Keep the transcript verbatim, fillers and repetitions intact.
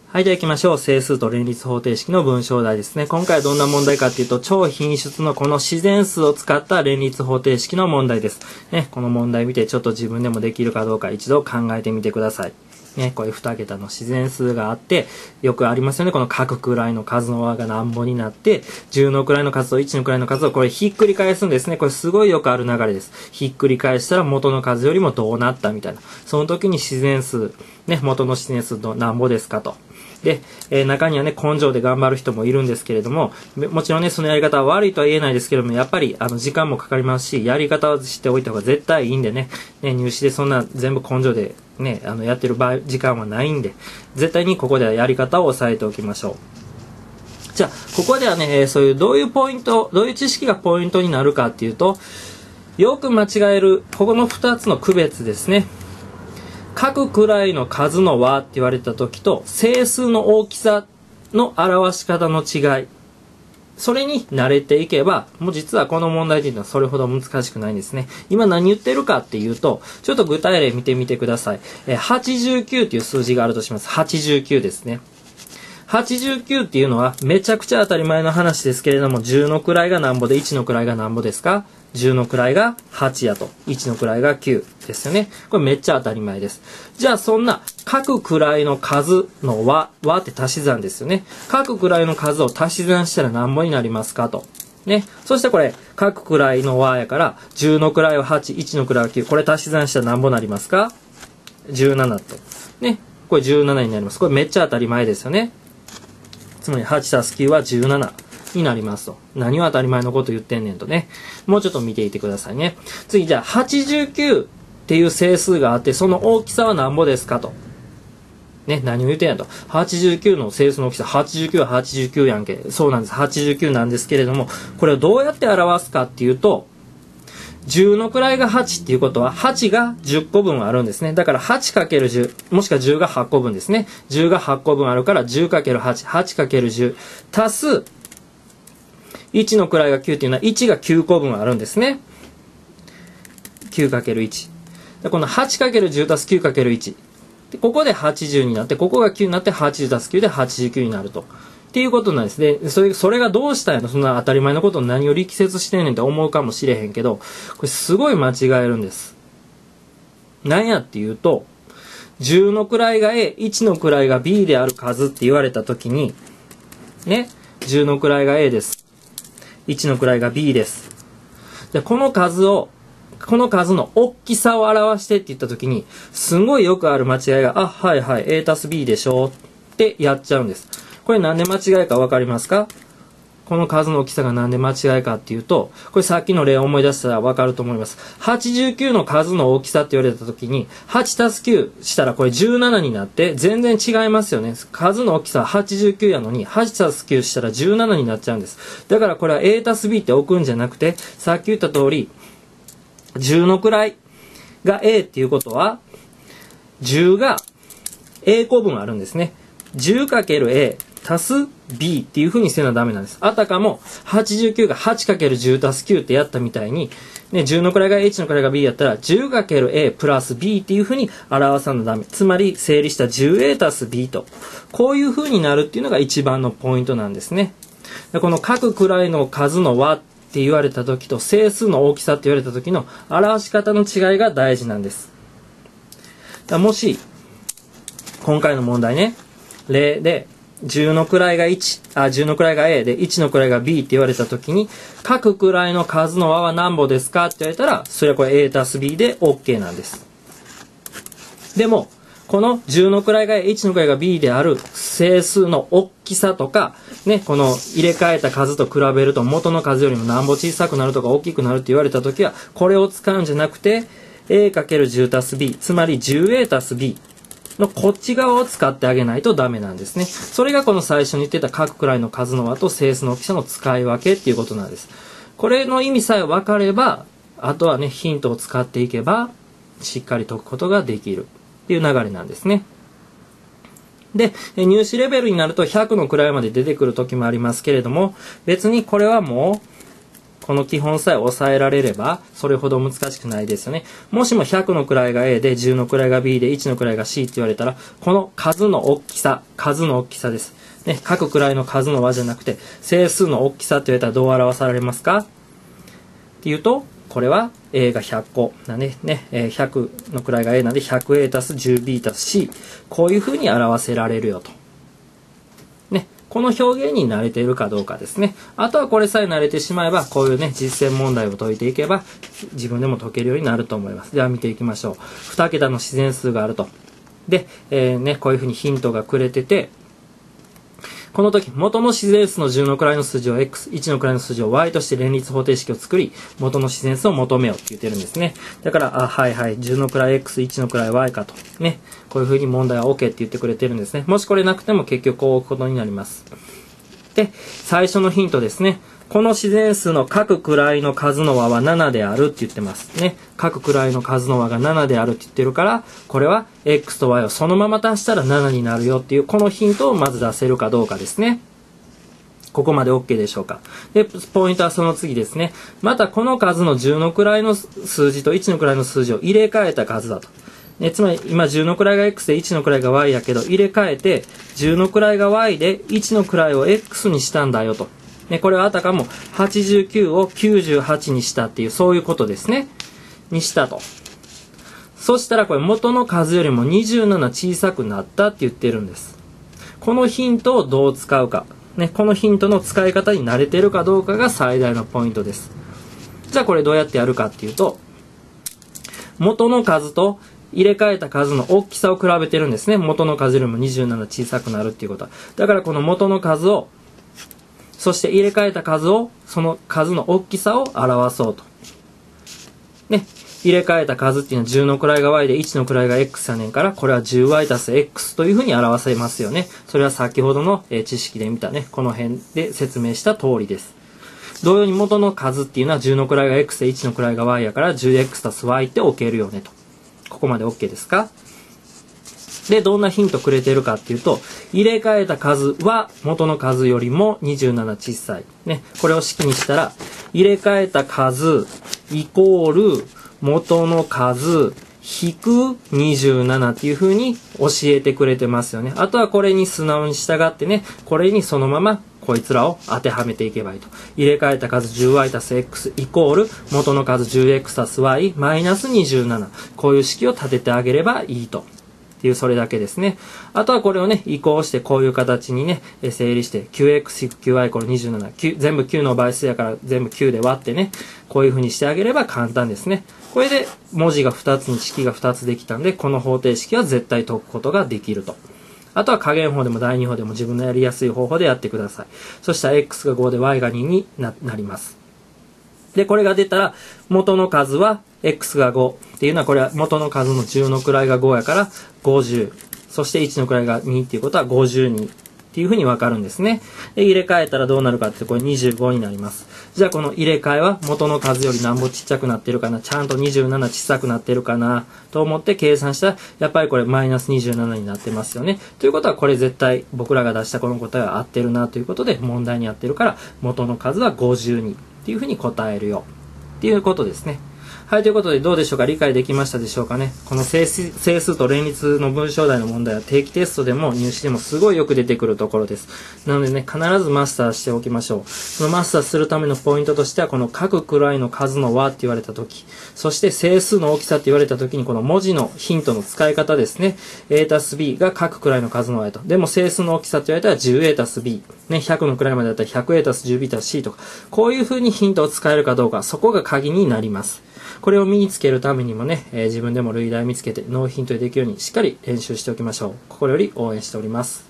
はい、じゃあ行きましょう。整数と連立方程式の文章題ですね。今回はどんな問題かっていうと、超品質のこの自然数を使った連立方程式の問題です。ね、この問題見てちょっと自分でもできるかどうか一度考えてみてください。ね、こういうに桁の自然数があって、よくありますよね。この各位の数の和が何ぼになって、じゅうの位の数といちの位の数をこれひっくり返すんですね。これすごいよくある流れです。ひっくり返したら元の数よりもどうなったみたいな。その時に自然数、ね、元の自然数の何ぼですかと。で、えー、中にはね、根性で頑張る人もいるんですけれども、もちろんね、そのやり方は悪いとは言えないですけれども、やっぱり、あの、時間もかかりますし、やり方をしておいた方が絶対いいんでね、ね、入試でそんな全部根性でね、あの、やってる場合、時間はないんで、絶対にここではやり方を押さえておきましょう。じゃあ、ここではね、そういうどういうポイント、どういう知識がポイントになるかっていうと、よく間違える、ここのふたつの区別ですね。各位の数の和って言われた時と整数の大きさの表し方の違い、それに慣れていけばもう実はこの問題というのはそれほど難しくないんですね。今何言ってるかっていうと、ちょっと具体例見てみてください。えはちじゅうきゅうという数字があるとします。はちじゅうきゅうですね。はちじゅうきゅうっていうのはめちゃくちゃ当たり前の話ですけれども、じゅうの位が何ぼでいちの位が何ぼですか？じゅうの位がはちやと、いちの位がきゅうですよね。これめっちゃ当たり前です。じゃあそんな各位の数の和、和って足し算ですよね。各位の数を足し算したら何ぼになりますかと。ね。そしてこれ、各位の和やから、じゅうの位ははち、いちの位はきゅう。これ足し算したら何ぼになりますか？じゅうななと。ね。これじゅうななになります。これめっちゃ当たり前ですよね。つまりはちたすきゅうはじゅうななになりますと。何を当たり前のこと言ってんねんとね。もうちょっと見ていてくださいね。次、じゃあはちじゅうきゅうっていう整数があって、その大きさは何ぼですかと。ね、何を言ってんやと。はちじゅうきゅうの整数の大きさ、はちじゅうきゅうははちじゅうきゅうやんけ。そうなんです。はちじゅうきゅうなんですけれども、これをどうやって表すかっていうと、じゅうの位がはちっていうことは、はちがじゅっこぶんあるんですね。だから はちかけるじゅう、もしくはじゅうがはちこぶんですね。じゅうがはちこぶんあるから じゅうかけるはち、はちかけるじゅう、足す、いちの位がきゅうっていうのは、いちがきゅうこぶんあるんですね。きゅうかけるいち。でこの はちかけるじゅう 足す きゅうかけるいち。でここではちじゅうになって、ここがきゅうになってはちじゅう足すきゅうではちじゅうきゅうになると。っていうことなんですね。それ、それがどうしたんやと、そんな当たり前のことを何を力説してんねんって思うかもしれへんけど、これすごい間違えるんです。なんやっていうと、じゅうの位が A、いちの位が B である数って言われたときに、ね、じゅうの位が A です。いちの位が B です。で、この数を、この数の大きさを表してって言ったときに、すごいよくある間違いが、あ、はいはい、A たす B でしょってやっちゃうんです。これなんで間違いかわかりますか？この数の大きさがなんで間違いかっていうと、これさっきの例を思い出したらわかると思います。はちじゅうきゅうの数の大きさって言われたときに、はちたすきゅうしたらこれじゅうななになって全然違いますよね。数の大きさははちじゅうきゅうやのに、はちたすきゅうしたらじゅうななになっちゃうんです。だからこれは A たす B って置くんじゃなくて、さっき言った通り、じゅうの位が A っていうことは、じゅうが A 個分あるんですね。じゅうかける エー 足す B っていう風にせなダメなんです。あたかもはちじゅうきゅうが はちかけるじゅう 足すきゅうってやったみたいに、ね、じゅうの位が A、いちの位が B やったら じゅうかけるエー プラス B っていう風に表さなダメ。つまり整理した じゅうエー 足す B と。こういう風になるっていうのが一番のポイントなんですね。でこの各位の数の和って言われた時と整数の大きさって言われた時の表し方の違いが大事なんです。だもし、今回の問題ね、例でじゅうの位がいち、あ、じゅうの位が A でいちの位が B って言われたときに、各位の数の和は何ぼですかって言われたら、それはこれ A たす B で OK なんです。でも、このじゅうの位が A、いちの位が B である整数の大きさとか、ね、この入れ替えた数と比べると元の数よりも何ぼ小さくなるとか大きくなるって言われたときは、これを使うんじゃなくて、A かけるじゅう足す B、つまり じゅうエー 足す B。のこっち側を使ってあげないとダメなんですね。それがこの最初に言ってた各位の数の和と整数の大きさの使い分けっていうことなんです。これの意味さえ分かれば、あとはね、ヒントを使っていけば、しっかり解くことができるっていう流れなんですね。で、入試レベルになるとひゃくの位まで出てくる時もありますけれども、別にこれはもう、 この基本さえ抑えられれば、それほど難しくないですよね。もしもひゃくの位が A で、じゅうの位が B で、いちの位が C って言われたら、この数の大きさ、数の大きさです。ね、各位の数の和じゃなくて、整数の大きさって言われたらどう表されますかっていうと、これは A がひゃっこなんでね、ひゃくの位が A なんで ひゃくエー 足す じゅうビー 足す C。こういうふうに表せられるよと。ね、この表現に慣れているかどうかですね。あとはこれさえ慣れてしまえば、こういうね、実践問題を解いていけば、自分でも解けるようになると思います。では見ていきましょう。に桁の自然数があると。で、えー、ね、こういうふうにヒントがくれてて、この時、元の自然数のじゅうの位の数字を X、いちの位の数字を Y として連立方程式を作り、元の自然数を求めようって言ってるんですね。だから、あ、はいはい、じゅうの位 X、いちの位 Y かと。ね。こういう風に問題は OK って言ってくれてるんですね。もしこれなくても結局こう置くことになります。で、最初のヒントですね。この自然数の各位の数の和はななであるって言ってますね。各位の数の和がななであるって言ってるから、これは X と Y をそのまま足したらななになるよっていう、このヒントをまず出せるかどうかですね。ここまで OK でしょうか。で、ポイントはその次ですね。またこの数のじゅうの位の数字といちの位の数字を入れ替えた数だと。ね、つまり今じゅうの位が X でいちの位が Y やけど、入れ替えてじゅうの位が Y でいちの位を X にしたんだよと。ね、これはあたかもはちじゅうきゅうをきゅうじゅうはちにしたっていう、そういうことですね。にしたと。そしたらこれ元の数よりもにじゅうなな小さくなったって言ってるんです。このヒントをどう使うか。ね、このヒントの使い方に慣れてるかどうかが最大のポイントです。じゃあこれどうやってやるかっていうと、元の数と入れ替えた数の大きさを比べてるんですね。元の数よりもにじゅうなな小さくなるっていうことは。だからこの元の数を、そして入れ替えた数を、その数の大きさを表そうと。ね。入れ替えた数っていうのはじゅうの位が Y でいちの位が X やねんから、これは じゅうワイ 足す X というふうに表せますよね。それは先ほどの知識で見たね、この辺で説明した通りです。同様に元の数っていうのはじゅうの位が X でいちの位が Y やから じゅうエックス 足す Y って置けるよねと。ここまで OK ですか？で、どんなヒントくれてるかっていうと、入れ替えた数は元の数よりもにじゅうなな小さい。ね。これを式にしたら、入れ替えた数イコール元の数引くにじゅうななっていう風に教えてくれてますよね。あとはこれに素直に従ってね、これにそのままこいつらを当てはめていけばいいと。入れ替えた数 じゅうワイ 足す X イコール元の数 じゅうエックス 足す Y マイナスにじゅうなな。こういう式を立ててあげればいいと。っていう、それだけですね。あとはこれをね、移行してこういう形にね、整理して キューエックス キューワイ イコールにじゅうなな。全部きゅうの倍数やから全部きゅうで割ってね、こういう風にしてあげれば簡単ですね。これで文字がふたつに式がふたつできたんで、この方程式は絶対解くことができると。あとは加減法でも第二法でも自分のやりやすい方法でやってください。そしたら X がごで Y がにに な, なります。で、これが出たら、元の数は X がごっていうのは、これは元の数のじゅうの位がごやからごじゅう。そしていちの位がにっていうことはごじゅうにっていうふうにわかるんですね。で、入れ替えたらどうなるかって、これにじゅうごになります。じゃあこの入れ替えは元の数より何ぼちっちゃくなってるかな、ちゃんとにじゅうなな小さくなってるかなと思って計算したら、やっぱりこれマイナスにじゅうななになってますよね。ということはこれ絶対僕らが出したこの答えは合ってるなということで、問題に合ってるから元の数はごじゅうにっていうふうに答えるよっていうことですね。はい、ということでどうでしょうか？理解できましたでしょうかね？この整数、整数と連立の文章題の問題は定期テストでも入試でもすごいよく出てくるところです。なのでね、必ずマスターしておきましょう。そのマスターするためのポイントとしては、この各位の数の和って言われたとき、そして整数の大きさって言われたときに、この文字のヒントの使い方ですね。A たす B が各位の数の和やと。でも整数の大きさって言われたら じゅうエー たす B。ね、ひゃくの位までだったら ひゃくエー たす じゅうビー たす C とか、こういう風にヒントを使えるかどうか、そこが鍵になります。これを身につけるためにもね、えー、自分でも類題見つけてノーヒントでできるようにしっかり練習しておきましょう。心より応援しております。